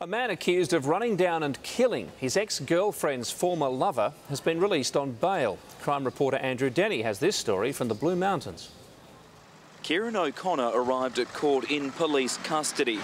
A man accused of running down and killing his ex-girlfriend's former lover has been released on bail. Crime reporter Andrew Denny has this story from the Blue Mountains. Kieran O'Connor arrived at court in police custody.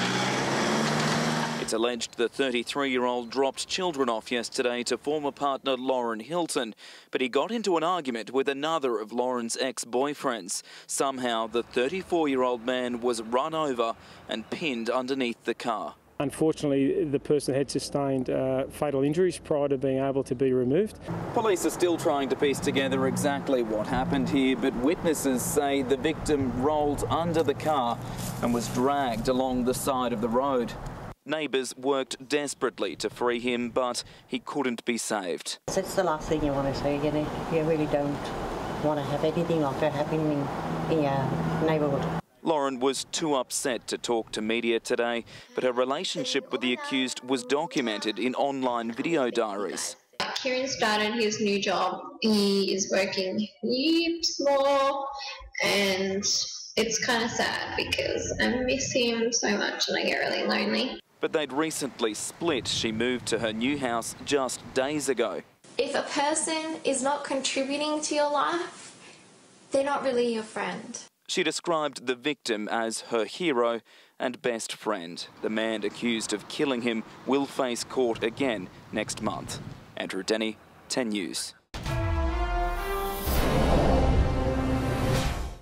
It's alleged the 33-year-old dropped children off yesterday to former partner Lauren Hilton, but he got into an argument with another of Lauren's ex-boyfriends. Somehow, the 34-year-old man was run over and pinned underneath the car. Unfortunately, the person had sustained fatal injuries prior to being able to be removed. Police are still trying to piece together exactly what happened here, but witnesses say the victim rolled under the car and was dragged along the side of the road. Neighbours worked desperately to free him, but he couldn't be saved. It's the last thing you want to see, you know. You really don't want to have anything like that happening in your neighbourhood. Lauren was too upset to talk to media today, but her relationship with the accused was documented in online video diaries. Kieran started his new job. He is working heaps more, and it's kind of sad because I miss him so much and I get really lonely. But they'd recently split. She moved to her new house just days ago. If a person is not contributing to your life, they're not really your friend. She described the victim as her hero and best friend. The man accused of killing him will face court again next month. Andrew Denny, 10 News.